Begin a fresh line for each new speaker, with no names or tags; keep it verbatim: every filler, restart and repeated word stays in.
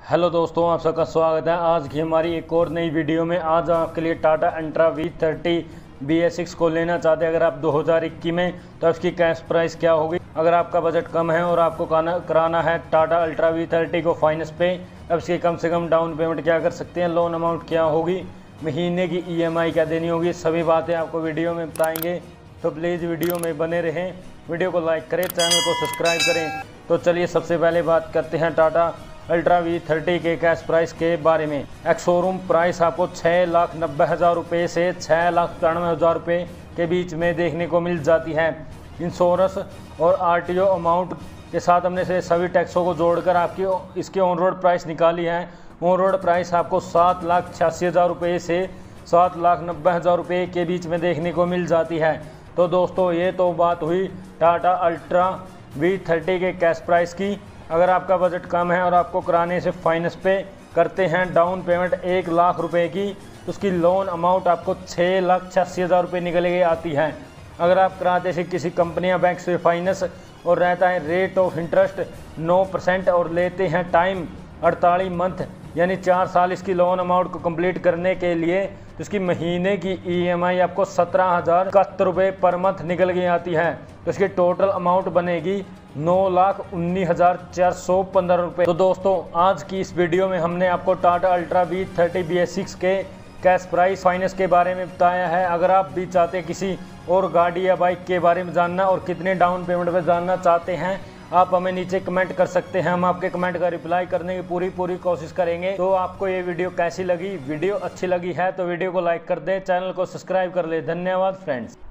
Hello दोस्तों, आप सबका स्वागत है आज की हमारी एक और नई वीडियो में। आज आपके लिए Tata Intra V thirty B S six को लेना चाहते हैं अगर आप दो हज़ार इक्कीस में, तो इसकी कैश प्राइस क्या होगी। अगर आपका बजट कम है और आपको कराना है टाटा अल्ट्रा वी थर्टी को फाइनेंस पे, अब इसकी कम से कम डाउन पेमेंट क्या कर सकते हैं, लोन अमाउंट क्या होगी, महीने की ई एम आई क्या देनी होगी, सभी बातें आपको वीडियो में बताएंगे। तो प्लीज़ वीडियो में बने रहें, वीडियो को लाइक करें, चैनल को सब्सक्राइब करें। तो चलिए सबसे पहले बात करते हैं टाटा अल्ट्रा वी थर्टी के कैश प्राइस के बारे में। एक्स शोरूम प्राइस आपको छः लाख नब्बे हज़ार रुपये से छः लाख तिरानवे हज़ार रुपये के बीच में देखने को मिल जाती है। इंश्योरेंस और आर टी ओ अमाउंट के साथ हमने से सभी टैक्सों को जोड़कर आपकी इसकी ऑन रोड प्राइस निकाली है। ऑन रोड प्राइस आपको सात लाख छियासी हज़ार रुपये से सात लाख नब्बे हज़ार रुपये के बीच में देखने को मिल जाती है। तो दोस्तों, ये तो बात हुई टाटा अल्ट्रा वी थर्टी के कैश प्राइस की। अगर आपका बजट कम है और आपको कराने से फाइनेंस पे करते हैं डाउन पेमेंट एक लाख रुपए की, तो उसकी लोन अमाउंट आपको छः लाख छियासी हज़ार रुपये निकल के आती है। अगर आप कराते से किसी कंपनी या बैंक से फाइनेंस और रहता है रेट ऑफ इंटरेस्ट नौ परसेंट और लेते हैं टाइम अड़तालीस मंथ यानी चार साल इसकी लोन अमाउंट को कंप्लीट करने के लिए, तो इसकी महीने की ई एम आई आपको सत्रह हज़ार इकहत्तर रुपये पर मंथ निकल के आती है। तो इसकी टोटल अमाउंट बनेगी नौ लाख उन्नीस हज़ार चार सौ पंद्रह रुपये। तो दोस्तों, आज की इस वीडियो में हमने आपको Tata Ultra V thirty B S six के कैश प्राइस फाइनेंस के बारे में बताया है। अगर आप भी चाहते हैं किसी और गाड़ी या बाइक के बारे में जानना और कितने डाउन पेमेंट पर जानना चाहते हैं, आप हमें नीचे कमेंट कर सकते हैं। हम आपके कमेंट का रिप्लाई करने की पूरी पूरी कोशिश करेंगे। तो आपको ये वीडियो कैसी लगी? वीडियो अच्छी लगी है तो वीडियो को लाइक कर दें, चैनल को सब्सक्राइब कर ले। धन्यवाद फ्रेंड्स।